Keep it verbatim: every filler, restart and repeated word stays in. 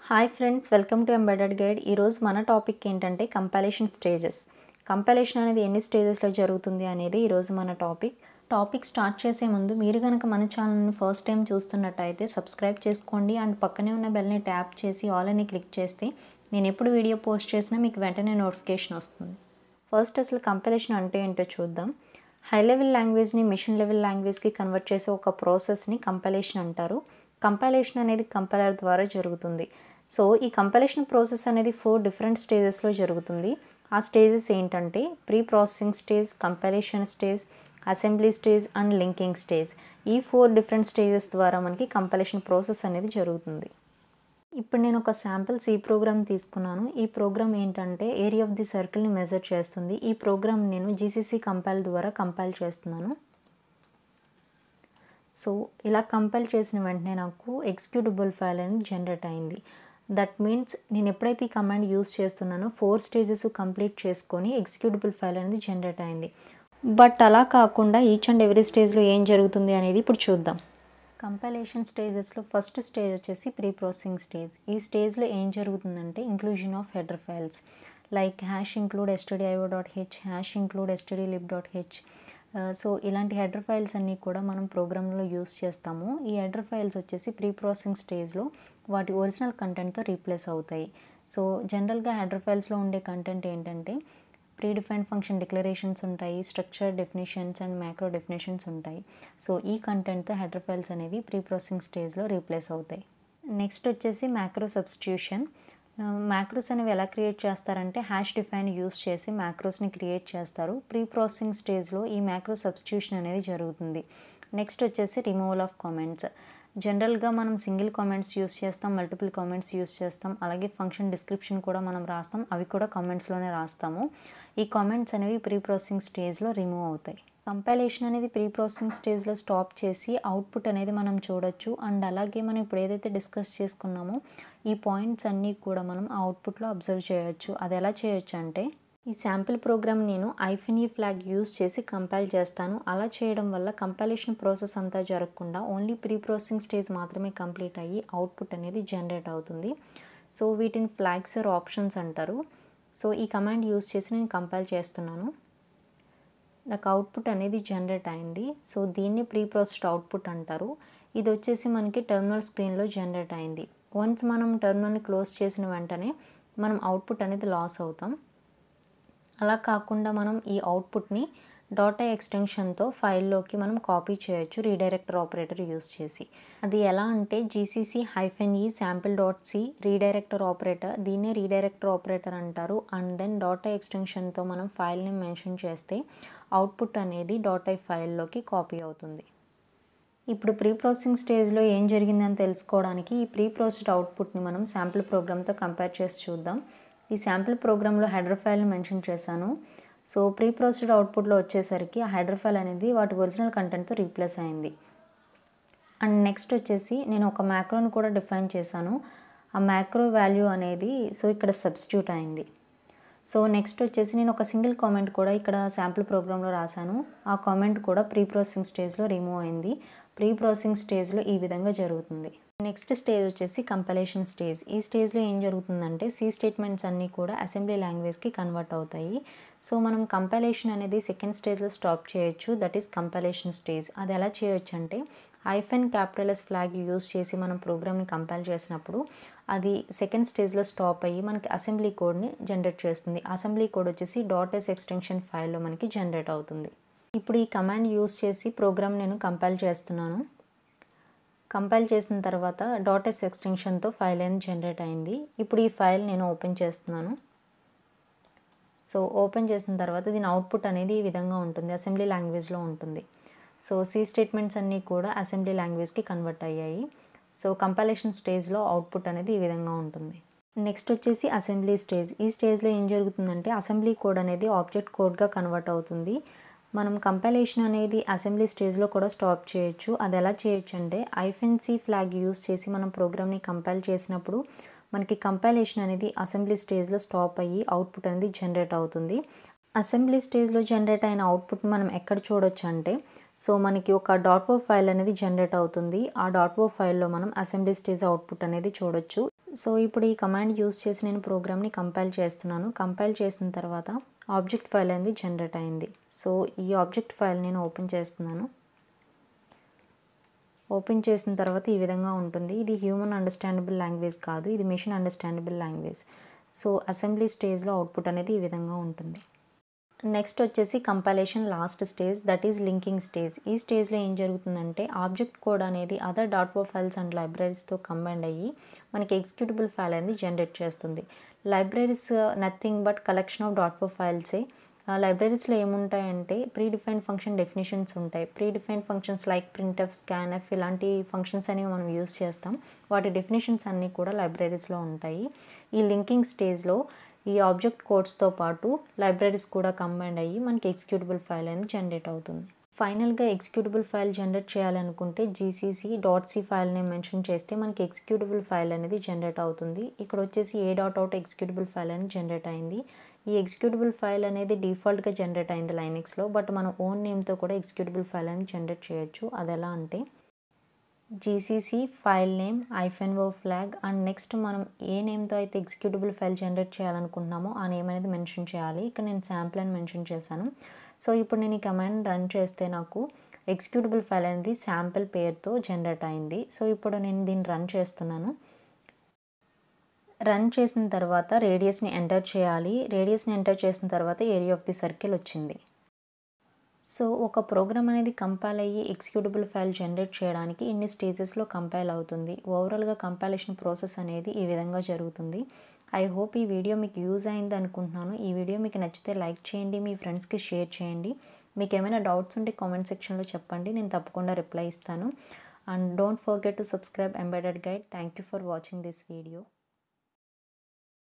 Hi friends, welcome to embedded guide. ఈరోజు మన topic ఏంటంటే కంపైలేషన్ స్టేజెస్. కంపైలేషన్ అనేది ఎన్ని స్టేజెస్లో జరుగుతుంది అనేది ఈరోజు మన టాపిక్. టాపిక్ స్టార్ట్ చేసే ముందు మీరు కనుక మన ఛానల్ని ఫస్ట్ టైం చూస్తున్నట్టయితే సబ్స్క్రైబ్ చేసుకోండి అండ్ పక్కనే ఉన్న బెల్ని ట్యాప్ చేసి ఆల్ అని క్లిక్ చేస్తే నేను ఎప్పుడు వీడియో పోస్ట్ చేసినా మీకు వెంటనే నోటిఫికేషన్ వస్తుంది. ఫస్ట్ అసలు కంపైలేషన్ అంటే ఏంటో చూద్దాం. హై లెవెల్ లాంగ్వేజ్ని మిషన్ లెవెల్ లాంగ్వేజ్కి కన్వర్ట్ చేసే ఒక ప్రాసెస్ని కంపైలేషన్ అంటారు. కంపైలేషన్ అనేది కంపైలర్ ద్వారా జరుగుతుంది. సో ఈ కంపైలేషన్ ప్రాసెస్ అనేది ఫోర్ డిఫరెంట్ స్టేజెస్లో జరుగుతుంది. ఆ స్టేజెస్ ఏంటంటే pre processing stage, compilation stage, assembly stage and linking stage. ఈ ఫోర్ డిఫరెంట్ స్టేజెస్ ద్వారా మనకి కంపైలేషన్ ప్రాసెస్ అనేది జరుగుతుంది. ఇప్పుడు నేను ఒక శాంపిల్ సి ప్రోగ్రామ్ తీసుకున్నాను. ఈ ప్రోగ్రామ్ ఏంటంటే ఏరియా ఆఫ్ ది సర్కిల్ని మెజర్ చేస్తుంది. ఈ ప్రోగ్రామ్ నేను జీసీసీ కంపైల్ ద్వారా కంపైల్ చేస్తున్నాను. సో ఇలా కంపైల్ చేసిన వెంటనే నాకు ఎగ్జిక్యూటబుల్ ఫైల్ అనేది జనరేట్ అయింది. దట్ మీన్స్ నేను ఎప్పుడైతే ఈ కమాండ్ యూస్ చేస్తున్నానో ఫోర్ స్టేజెస్ కంప్లీట్ చేసుకొని ఎగ్జిక్యూటబుల్ ఫైల్ అనేది జనరేట్ అయింది. బట్ అలా కాకుండా ఈచ్ అండ్ ఎవ్రీ స్టేజ్లో ఏం జరుగుతుంది అనేది ఇప్పుడు చూద్దాం. కంపైలేషన్ స్టేజెస్లో ఫస్ట్ స్టేజ్ వచ్చేసి ప్రీ ప్రాసెసింగ్ స్టేజ్. ఈ స్టేజ్లో ఏం జరుగుతుందంటే inclusion of header files like hash include STDIO dot H, hash include STD lib dot H. So ఇలాంటి హెడర్ ఫైల్స్ అన్నీ కూడా మనం ప్రోగ్రాంలో యూస్ చేస్తాము. ఈ హెడర్ ఫైల్స్ వచ్చేసి ప్రీ ప్రాసెసింగ్ స్టేజ్లో వాటి ఒరిజినల్ కంటెంట్తో రీప్లేస్ అవుతాయి. సో జనరల్గా హెడర్ ఫైల్స్లో ఉండే కంటెంట్ ఏంటంటే ప్రీ డిఫైన్డ్ ఫంక్షన్ డిక్లరేషన్స్ ఉంటాయి, structure definitions and macro definitions ఉంటాయి. సో ఈ కంటెంట్తో హెడర్ ఫైల్స్ అనేవి ప్రీ ప్రాసెసింగ్ స్టేజ్లో రీప్లేస్ అవుతాయి. నెక్స్ట్ వచ్చేసి మ్యాక్రో సబ్స్టిట్యూషన్. మ్యాక్రోస్ అనేవి ఎలా క్రియేట్ చేస్తారంటే హ్యాష్ డిఫైన్ యూస్ చేసి మ్యాక్రోస్ని క్రియేట్ చేస్తారు. ప్రీ ప్రాసెసింగ్ స్టేజ్లో ఈ మ్యాక్రో సబ్స్టిట్యూషన్ అనేది జరుగుతుంది. నెక్స్ట్ వచ్చేసి రిమూవల్ ఆఫ్ కామెంట్స్. జనరల్గా మనం సింగిల్ కామెంట్స్ యూస్ చేస్తాం, మల్టిపుల్ కామెంట్స్ యూస్ చేస్తాం, అలాగే ఫంక్షన్ డిస్క్రిప్షన్ కూడా మనం రాస్తాం, అవి కూడా కామెంట్స్లోనే రాస్తాము. ఈ కామెంట్స్ అనేవి ప్రీ ప్రాసెసింగ్ స్టేజ్లో రిమూవ్ అవుతాయి. కంపైలేషన్ అనేది ప్రీ ప్రాసెసింగ్ స్టేజ్లో స్టాప్ చేసి అవుట్పుట్ అనేది మనం చూడొచ్చు. అండ్ అలాగే మనం ఇప్పుడు ఏదైతే డిస్కస్ చేసుకున్నామో ఈ పాయింట్స్ అన్నీ కూడా మనం అవుట్పుట్లో అబ్జర్వ్ చేయొచ్చు. అది ఎలా చేయొచ్చు అంటే ఈ శాంపిల్ ప్రోగ్రామ్ నేను ఐఫిన్ ఈ ఫ్లాగ్ యూస్ చేసి కంపైల్ చేస్తాను. అలా చేయడం వల్ల కంపైలేషన్ ప్రాసెస్ అంతా జరగకుండా ఓన్లీ ప్రీ ప్రాసెసింగ్ స్టేజ్ మాత్రమే కంప్లీట్ అయ్యి అవుట్పుట్ అనేది జనరేట్ అవుతుంది. సో వీటిని ఫ్లాగ్స్ ఆర్ ఆప్షన్స్ అంటారు. సో ఈ కమాండ్ యూస్ చేసి నేను కంపైల్ చేస్తున్నాను. నాకు అవుట్పుట్ అనేది జనరేట్ అయింది. సో దీన్ని ప్రీ ప్రాసెస్డ్ అవుట్పుట్ అంటారు. ఇది వచ్చేసి మనకి టెర్మినల్ స్క్రీన్లో జనరేట్ అయింది. వన్స్ మనం టెర్మినల్ని క్లోజ్ చేసిన వెంటనే మనం అవుట్పుట్ అనేది లాస్ అవుతాం. అలా కాకుండా మనం ఈ అవుట్పుట్ని డాటా ఎక్స్టెన్షన్తో ఫైల్లోకి మనం కాపీ చేయొచ్చు రీడైరెక్టర్ ఆపరేటర్ యూస్ చేసి. అది ఎలా అంటే GCC hyphen E sample dot C redirector operator, దీన్నే రీడైరెక్టర్ ఆపరేటర్ అంటారు. అండ్ దెన్ డాటా ఎక్స్టెన్షన్తో మనం ఫైల్ని మెన్షన్ చేస్తే అవుట్పుట్ అనేది డాటా ఫైల్లోకి కాపీ అవుతుంది. ఇప్పుడు ప్రీ ప్రాసెసింగ్ స్టేజ్లో ఏం జరిగిందని తెలుసుకోవడానికి ఈ ప్రీ ప్రాసెస్డ్ అవుట్పుట్ని మనం శాంపిల్ ప్రోగ్రామ్తో కంపేర్ చేసి చూద్దాం. ఈ శాంపిల్ ప్రోగ్రాంలో హెడర్ ఫైల్ని మెన్షన్ చేశాను. సో ప్రీ ప్రాసెస్డ్ అవుట్పుట్లో వచ్చేసరికి ఆ హెడర్ ఫైల్ అనేది వాటి ఒరిజినల్ కంటెంట్తో రీప్లేస్ అయింది. అండ్ నెక్స్ట్ వచ్చేసి నేను ఒక మ్యాక్రోని కూడా డిఫైన్ చేశాను. ఆ మ్యాక్రో వాల్యూ అనేది సో ఇక్కడ సబ్స్టిట్యూట్ అయింది. సో నెక్స్ట్ వచ్చేసి నేను ఒక సింగిల్ కామెంట్ కూడా ఇక్కడ శాంపిల్ ప్రోగ్రాంలో రాశాను. ఆ కామెంట్ కూడా ప్రీ ప్రాసెసింగ్ స్టేజ్లో రిమూవ్ అయింది. ప్రీ ప్రాసెసింగ్ స్టేజ్లో ఈ విధంగా జరుగుతుంది. నెక్స్ట్ స్టేజ్ వచ్చేసి కంపైలేషన్ స్టేజ్. ఈ స్టేజ్లో ఏం జరుగుతుందంటే సి స్టేట్మెంట్స్ అన్నీ కూడా అసెంబ్లీ లాంగ్వేజ్కి కన్వర్ట్ అవుతాయి. సో మనం కంపైలేషన్ అనేది సెకండ్ స్టేజ్లో స్టాప్ చేయొచ్చు. That is compilation stage. అది ఎలా చేయొచ్చు అంటే hyphen capital S flag use చేసి మనం ప్రోగ్రామ్ని కంపైల్ చేసినప్పుడు అది సెకండ్ స్టేజ్లో స్టాప్ అయ్యి మనకి అసెంబ్లీ కోడ్ని జనరేట్ చేస్తుంది. అసెంబ్లీ కోడ్ వచ్చేసి డాట్ ఎస్ ఎక్స్టెన్షన్ ఫైల్లో మనకి జనరేట్ అవుతుంది. ఇప్పుడు ఈ కమాండ్ యూస్ చేసి ప్రోగ్రామ్ నేను కంపైల్ చేస్తున్నాను. కంపైల్ చేసిన తర్వాత డాట్ ఎస్ ఎక్స్టెన్షన్తో ఫైల్ అనేది జనరేట్ అయింది. ఇప్పుడు ఈ ఫైల్ నేను ఓపెన్ చేస్తున్నాను. సో ఓపెన్ చేసిన తర్వాత దీని అవుట్పుట్ అనేది ఈ విధంగా ఉంటుంది, అసెంబ్లీ లాంగ్వేజ్లో ఉంటుంది. సో సి స్టేట్మెంట్స్ అన్నీ కూడా అసెంబ్లీ లాంగ్వేజ్కి కన్వర్ట్ అయ్యాయి. సో కంపైలేషన్ స్టేజ్లో అవుట్పుట్ అనేది ఈ విధంగా ఉంటుంది. నెక్స్ట్ వచ్చేసి అసెంబ్లీ స్టేజ్. ఈ స్టేజ్లో ఏం జరుగుతుందంటే అసెంబ్లీ కోడ్ అనేది ఆబ్జెక్ట్ కోడ్గా కన్వర్ట్ అవుతుంది. మనం కంపైలేషన్ అనేది అసెంబ్లీ స్టేజ్లో కూడా స్టాప్ చేయొచ్చు. అది ఎలా చేయొచ్చు అంటే ఐఫెన్ సి ఫ్లాగ్ యూస్ చేసి మనం ప్రోగ్రామ్ని కంపైల్ చేసినప్పుడు మనకి కంపైలేషన్ అనేది అసెంబ్లీ స్టేజ్లో స్టాప్ అయ్యి అవుట్పుట్ అనేది జనరేట్ అవుతుంది. అసెంబ్లీ స్టేజ్లో జనరేట్ అయిన అవుట్పుట్ మనం ఎక్కడ చూడొచ్చు అంటే సో మనకి ఒక డాట్ ఓ ఫైల్ అనేది జనరేట్ అవుతుంది. ఆ డాట్ ఓ ఫైల్లో మనం అసెంబ్లీ స్టేజ్ అవుట్పుట్ అనేది చూడొచ్చు. సో ఇప్పుడు ఈ కమాండ్ యూస్ చేసి నేను ప్రోగ్రామ్ని కంపైల్ చేస్తున్నాను. కంపైల్ చేసిన తర్వాత ఆబ్జెక్ట్ ఫైల్ అనేది జనరేట్ అయింది. సో ఈ ఆబ్జెక్ట్ ఫైల్ నేను ఓపెన్ చేస్తున్నాను. ఓపెన్ చేసిన తర్వాత ఈ విధంగా ఉంటుంది. ఇది హ్యూమన్ అండర్స్టాండబుల్ లాంగ్వేజ్ కాదు, ఇది machine understandable language. So assembly స్టేజ్లో అవుట్పుట్ అనేది ఈ విధంగా ఉంటుంది. నెక్స్ట్ వచ్చేసి compilation last stage, that is linking stage. ఈ స్టేజ్లో ఏం జరుగుతుందంటే ఆబ్జెక్ట్ కోడ్ అనేది other dot O files and లైబ్రరీస్తో కంబైండ్ అయ్యి మనకి ఎగ్జిక్యూటబుల్ ఫైల్ అనేది జనరేట్ చేస్తుంది. Libraries nothing but collection of dot O ఫైల్సే. లైబ్రరీస్లో ఏముంటాయంటే ప్రీ డిఫైన్డ్ ఫంక్షన్ డెఫినేషన్స్ ఉంటాయి. Predefined functions like printf, scanf ఇలాంటి ఫంక్షన్స్ అనేవి మనం యూస్ చేస్తాం. వాటి డెఫినేషన్స్ అన్నీ కూడా లైబ్రరీస్లో ఉంటాయి. ఈ లింకింగ్ స్టేజ్లో ఈ ఆబ్జెక్ట్ కోడ్స్తో పాటు లైబ్రరీస్ కూడా కంబైండ్ అయ్యి మనకి ఎగ్జిక్యూటబుల్ ఫైల్ అనేది జనరేట్ అవుతుంది. ఫైనల్గా ఎగ్జిక్యూటబుల్ ఫైల్ జనరేట్ చేయాలనుకుంటే జీసీసీ డాట్ సి ఫైల్ని మెన్షన్ చేస్తే మనకి ఎగ్జిక్యూటబుల్ ఫైల్ అనేది జనరేట్ అవుతుంది. ఇక్కడ వచ్చేసి a dot out executable file అనేది జనరేట్ అయింది. ఈ ఎగ్జిక్యూటబుల్ ఫైల్ అనేది డిఫాల్ట్గా జనరేట్ అయింది లైనక్స్లో, బట్ మన ఓన్ నేమ్తో కూడా ఎగ్జిక్యూటబుల్ ఫైల్ అనేది జనరేట్ చేయొచ్చు. అది ఎలా అంటే GCC file name hyphen O flag and next మనం ఏ నేమ్తో అయితే ఎగ్జిక్యూటబుల్ ఫైల్ జనరేట్ చేయాలనుకుంటున్నామో ఆ నేమ్ అనేది మెన్షన్ చేయాలి. ఇక్కడ నేను శాంపుల్ అని మెన్షన్ చేశాను. సో ఇప్పుడు నేను ఈ కమాండ్ రన్ చేస్తే నాకు ఎగ్జిక్యూటబుల్ ఫైల్ అనేది శాంపుల్ పేరుతో జనరేట్ అయింది. సో ఇప్పుడు నేను దీన్ని రన్ చేస్తున్నాను. రన్ చేసిన తర్వాత రేడియస్ని ఎంటర్ చేయాలి. రేడియస్ని ఎంటర్ చేసిన తర్వాత ఏరియా ఆఫ్ ది సర్కిల్ వచ్చింది. సో ఒక ప్రోగ్రామ్ అనేది కంపైల్ అయ్యి ఎగ్జిక్యూటబుల్ ఫైల్ జనరేట్ చేయడానికి ఇన్ని స్టేజెస్లో కంపైల్ అవుతుంది. ఓవరాల్గా కంపైలేషన్ ప్రాసెస్ అనేది ఈ విధంగా జరుగుతుంది. ఐ హోప్ ఈ వీడియో మీకు యూజ్ అయింది అనుకుంటున్నాను. ఈ వీడియో మీకు నచ్చితే లైక్ చేయండి, మీ ఫ్రెండ్స్కి షేర్ చేయండి. మీకు ఏమైనా డౌట్స్ ఉంటే కామెంట్ సెక్షన్లో చెప్పండి, నేను తప్పకుండా రిప్లై ఇస్తాను. And don't forget to subscribe embedded guide. Thank you for watching this video.